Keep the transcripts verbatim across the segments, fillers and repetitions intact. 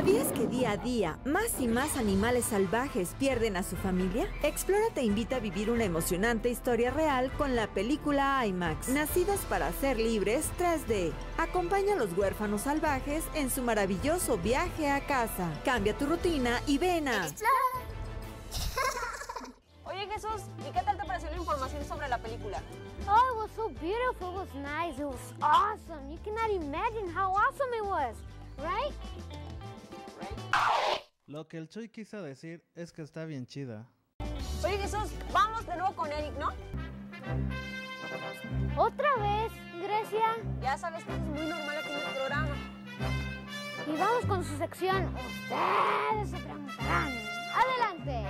¿Sabías que día a día más y más animales salvajes pierden a su familia? Explora te invita a vivir una emocionante historia real con la película IMAX, Nacidos para ser libres tres D. Acompaña a los huérfanos salvajes en su maravilloso viaje a casa. Cambia tu rutina y ven a... Oye, Jesús, ¿y qué tal te pareció la información sobre la película? Oh, it was so beautiful, it was nice, it was awesome. You cannot imagine how awesome it was, right? Lo que el Chuy quiso decir es que está bien chida. Oye, Jesús, vamos de nuevo con Eric, ¿no? ¿Otra vez, Grecia? Ya sabes que eso es muy normal aquí en el programa. Y vamos con su sección. Ustedes se preguntarán. ¡Adelante!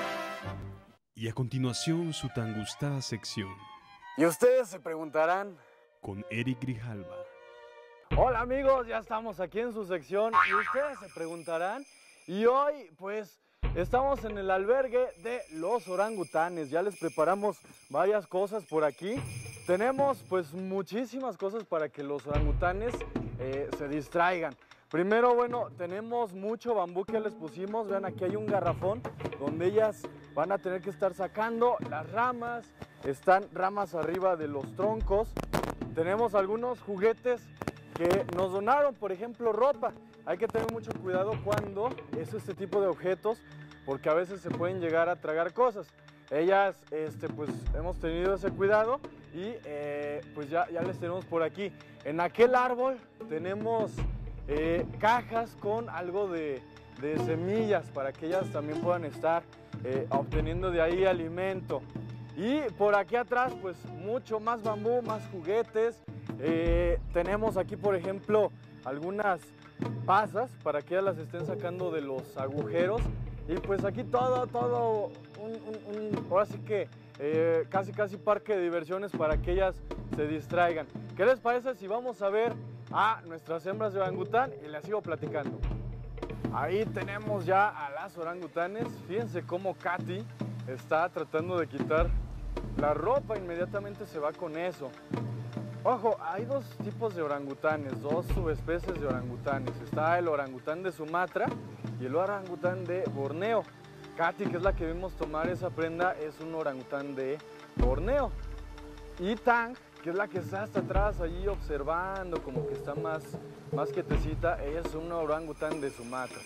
Y a continuación su tan gustada sección. Y ustedes se preguntarán. Con Eric Grijalva. Hola amigos, ya estamos aquí en su sección y ustedes se preguntarán. Y hoy pues estamos en el albergue de los orangutanes. Ya les preparamos varias cosas por aquí. Tenemos pues muchísimas cosas para que los orangutanes eh, se distraigan. Primero, bueno, tenemos mucho bambú que les pusimos. Vean, aquí hay un garrafón donde ellas van a tener que estar sacando las ramas. Están ramas arriba de los troncos. Tenemos algunos juguetes que nos donaron, por ejemplo, ropa. Hay que tener mucho cuidado cuando es este tipo de objetos, porque a veces se pueden llegar a tragar cosas. Ellas, este, pues, hemos tenido ese cuidado y eh, pues ya, ya les tenemos por aquí. En aquel árbol tenemos eh, cajas con algo de, de semillas para que ellas también puedan estar eh, obteniendo de ahí alimento. Y por aquí atrás, pues, mucho más bambú, más juguetes. Eh, tenemos aquí, por ejemplo, algunas pasas para que ellas las estén sacando de los agujeros. Y pues aquí todo, todo, un, un, un, ahora sí que eh, casi casi parque de diversiones para que ellas se distraigan. ¿Qué les parece si vamos a ver a nuestras hembras de orangután y les sigo platicando? Ahí tenemos ya a las orangutanes. Fíjense cómo Katy está tratando de quitar la ropa, inmediatamente se va con eso. Ojo, hay dos tipos de orangutanes, dos subespecies de orangutanes. Está el orangután de Sumatra y el orangután de Borneo. Katy, que es la que vimos tomar esa prenda, es un orangután de Borneo. Y Tang, que es la que está hasta atrás allí observando, como que está más, más quietecita, ella es un orangután de Sumatra.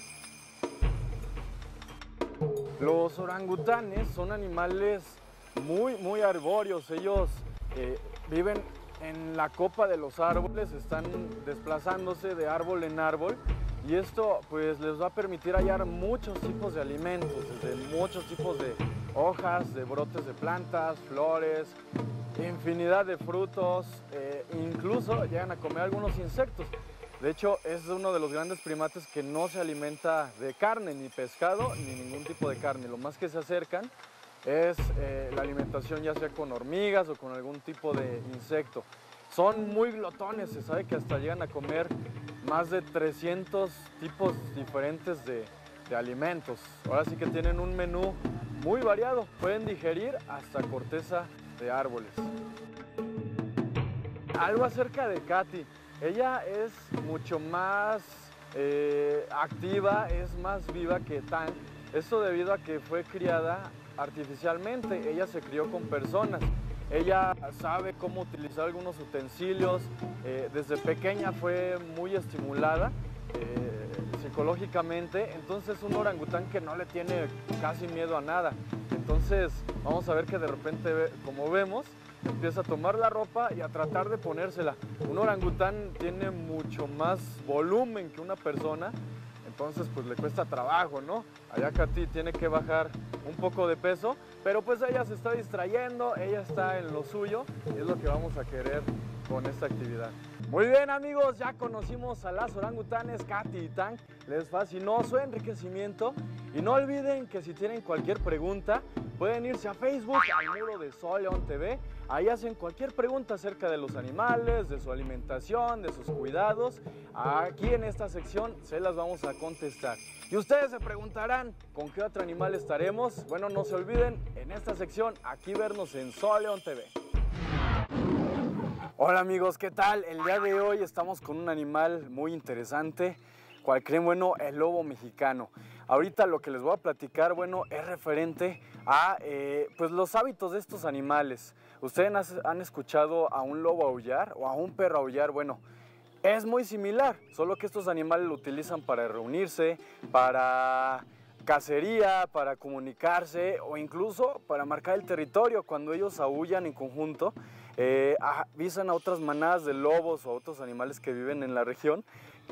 Los orangutanes son animales muy, muy arbóreos. Ellos eh, viven en la copa de los árboles, están desplazándose de árbol en árbol y esto pues les va a permitir hallar muchos tipos de alimentos, desde muchos tipos de hojas, de brotes de plantas, flores, infinidad de frutos, eh, incluso llegan a comer algunos insectos. De hecho, es uno de los grandes primates que no se alimenta de carne, ni pescado, ni ningún tipo de carne. Lo más que se acercan es eh, la alimentación ya sea con hormigas o con algún tipo de insecto. Son muy glotones, se sabe que hasta llegan a comer más de trescientos tipos diferentes de, de alimentos. Ahora sí que tienen un menú muy variado, pueden digerir hasta corteza de árboles. Algo acerca de Katy, ella es mucho más eh, activa, es más viva que Tang. Esto debido a que fue criada artificialmente, ella se crió con personas, ella sabe cómo utilizar algunos utensilios, eh, desde pequeña fue muy estimulada eh, psicológicamente, entonces un orangután que no le tiene casi miedo a nada. Entonces vamos a ver que de repente, como vemos, empieza a tomar la ropa y a tratar de ponérsela. Un orangután tiene mucho más volumen que una persona, entonces pues le cuesta trabajo, ¿no? Allá Katy tiene que bajar un poco de peso, pero pues ella se está distrayendo, ella está en lo suyo y es lo que vamos a querer con esta actividad. Muy bien amigos, ya conocimos a las orangutanes Katy y Tang, les fascinó su enriquecimiento y no olviden que si tienen cualquier pregunta pueden irse a Facebook, al muro de Sol León T V, ahí hacen cualquier pregunta acerca de los animales, de su alimentación, de sus cuidados. Aquí en esta sección se las vamos a contestar. Y ustedes se preguntarán, ¿con qué otro animal estaremos? Bueno, no se olviden, en esta sección, aquí vernos en Sol León T V. Hola amigos, ¿qué tal? El día de hoy estamos con un animal muy interesante. ¿Cuál creen? Bueno, el lobo mexicano. Ahorita lo que les voy a platicar, bueno, es referente a eh, pues los hábitos de estos animales. ¿Ustedes han escuchado a un lobo aullar o a un perro aullar? Bueno, es muy similar, solo que estos animales lo utilizan para reunirse, para cacería, para comunicarse o incluso para marcar el territorio. Cuando ellos aúllan en conjunto, eh, avisan a otras manadas de lobos o a otros animales que viven en la región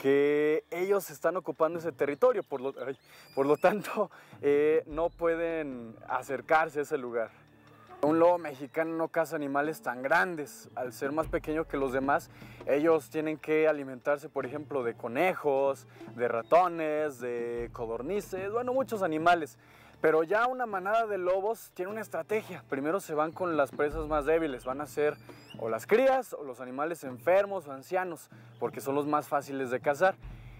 que ellos están ocupando ese territorio, por lo, ay, por lo tanto eh, no pueden acercarse a ese lugar. Un lobo mexicano no caza animales tan grandes. Al ser más pequeño que los demás, ellos tienen que alimentarse, por ejemplo, de conejos, de ratones, de codornices, bueno, muchos animales. Pero ya una manada de lobos tiene una estrategia. Primero se van con las presas más débiles, van a ser o las crías o los animales enfermos o ancianos, porque son los más fáciles de cazar.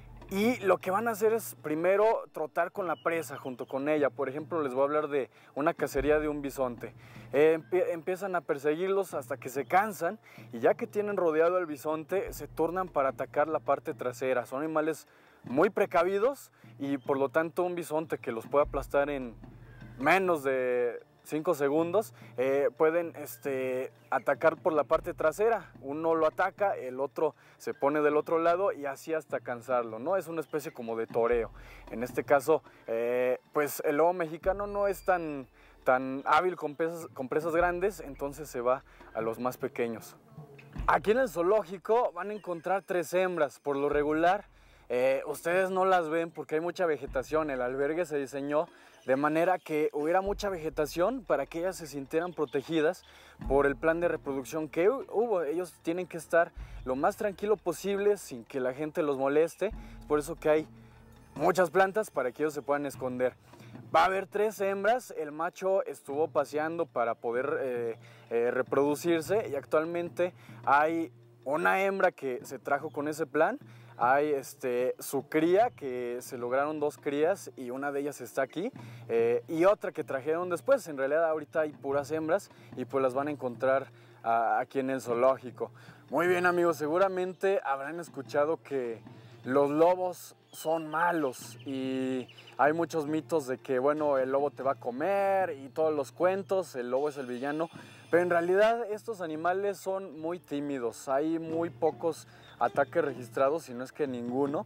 Y lo que van a hacer es primero trotar con la presa junto con ella. Por ejemplo, les voy a hablar de una cacería de un bisonte. Eh, empie empiezan a perseguirlos hasta que se cansan y ya que tienen rodeado al bisonte, se turnan para atacar la parte trasera. Son animales muy precavidos y por lo tanto un bisonte que los puede aplastar en menos de cinco segundos, eh, pueden este, atacar por la parte trasera. Uno lo ataca, el otro se pone del otro lado y así hasta cansarlo, ¿no? Es una especie como de toreo. En este caso, eh, pues el lobo mexicano no es tan, tan hábil con presas, con presas grandes, entonces se va a los más pequeños. Aquí en el zoológico van a encontrar tres hembras. Por lo regular, eh, ustedes no las ven porque hay mucha vegetación. El albergue se diseñó de manera que hubiera mucha vegetación para que ellas se sintieran protegidas por el plan de reproducción que hubo. Ellos tienen que estar lo más tranquilo posible sin que la gente los moleste. Es por eso que hay muchas plantas para que ellos se puedan esconder. Va a haber tres hembras. El macho estuvo paseando para poder eh, eh, reproducirse y actualmente hay una hembra que se trajo con ese plan. Hay este, su cría, que se lograron dos crías y una de ellas está aquí, eh, y otra que trajeron después. En realidad ahorita hay puras hembras y pues las van a encontrar uh, aquí en el zoológico. Muy bien, amigos, seguramente habrán escuchado que los lobos son malos y hay muchos mitos de que, bueno, el lobo te va a comer y todos los cuentos, el lobo es el villano, pero en realidad estos animales son muy tímidos. Hay muy pocos ataques registrados, si no es que ninguno,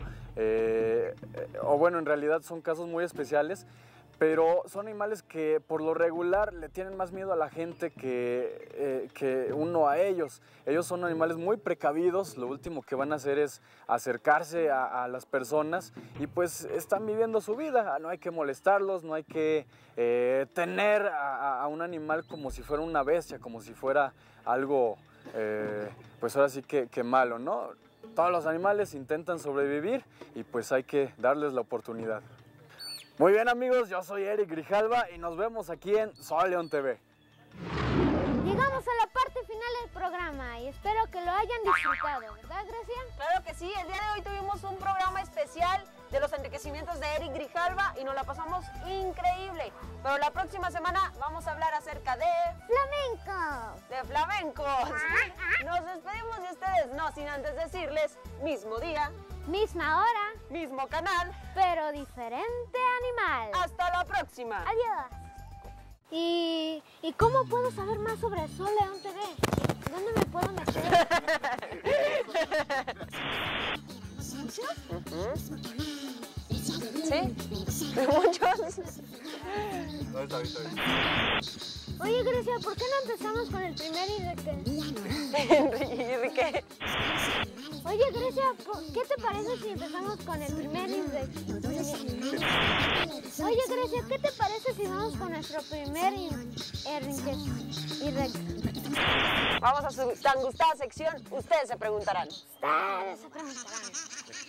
eh, o bueno, en realidad son casos muy especiales, pero son animales que por lo regular le tienen más miedo a la gente que, eh, que uno a ellos. Ellos son animales muy precavidos, lo último que van a hacer es acercarse a, a las personas y pues están viviendo su vida. No hay que molestarlos, no hay que eh, tener a, a un animal como si fuera una bestia, como si fuera algo, eh, pues ahora sí que, que malo, ¿no? Todos los animales intentan sobrevivir y pues hay que darles la oportunidad. Muy bien, amigos, yo soy Eric Grijalva y nos vemos aquí en Soy León T V. Llegamos a la parte final del programa y espero que lo hayan disfrutado, ¿verdad, Grecia? Claro que sí, el día de hoy tuvimos un programa especial de los enriquecimientos de Eric Grijalva y nos la pasamos increíble. Pero la próxima semana vamos a hablar acerca de... ¡Flamenco! ¡De flamencos! Nos despedimos de ustedes, no sin antes decirles, mismo día, Misma hora, mismo canal, pero diferente animal. hasta la próxima. Adiós. ¿Y, ¿Y cómo puedo saber más sobre Soy León T V? ¿Dónde me puedo meter? ¿Sí? ¿De muchos? No, está bien, está bien. Oye, Grecia, ¿por qué no empezamos con el primer Enrique. Enrique. Oye, Grecia, ¿qué te parece si empezamos con el primer index? Oye, Grecia, ¿qué te parece si vamos con nuestro primer index? Vamos a su tan gustada sección, ustedes se preguntarán. Ustedes se preguntarán.